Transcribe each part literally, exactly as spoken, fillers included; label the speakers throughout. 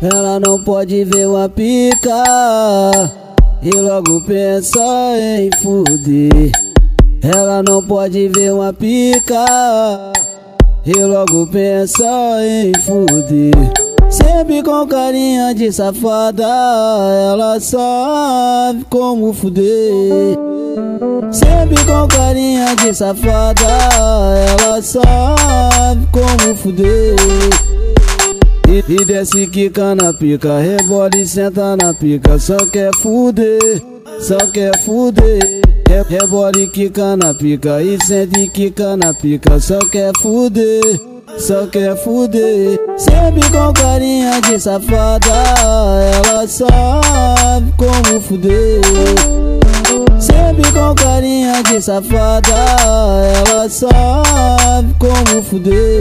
Speaker 1: Ela não pode ver uma pica e logo pensa em fuder. Ela não pode ver uma pica e logo pensa em fuder. Sempre com carinha de safada, ela sabe como fuder. Sempre com carinha de safada, ela sabe como fuder. E, e desce quica na pica, rebola e senta na pica. Só quer fuder, só quer fuder. Re, rebola e quica na pica, e senta e quica na pica. Só quer fuder, só quer fuder. Sempre com carinha de safada, ela sabe como fuder. Sempre com carinha de safada, ela sabe como fuder.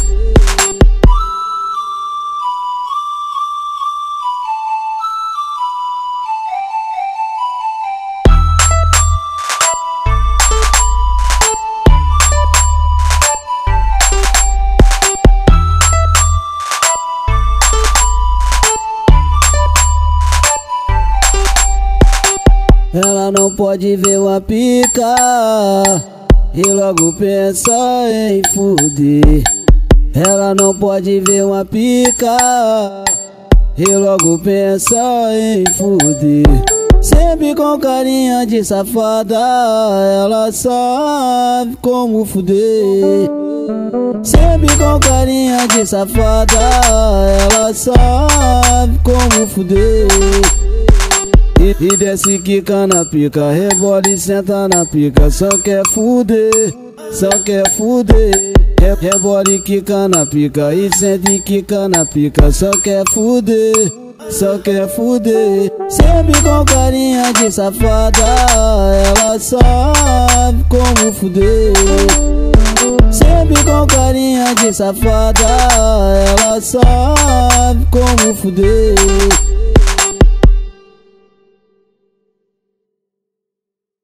Speaker 1: Ela não pode ver uma pica e logo pensa em fuder. Ela não pode ver uma pica e logo pensa em fuder. Sempre com carinha de safada, ela sabe como fuder. Sempre com carinha de safada, ela sabe como fuder. E, e desce quica na pica, rebola e senta na pica. Só quer fuder, só quer fuder. Re, rebola e quica na pica, e senta e quica na pica. Só quer fuder, só quer fuder. Sempre com carinha de safada, ela sabe como fuder. Sempre com carinha de safada, ela sabe como fuder.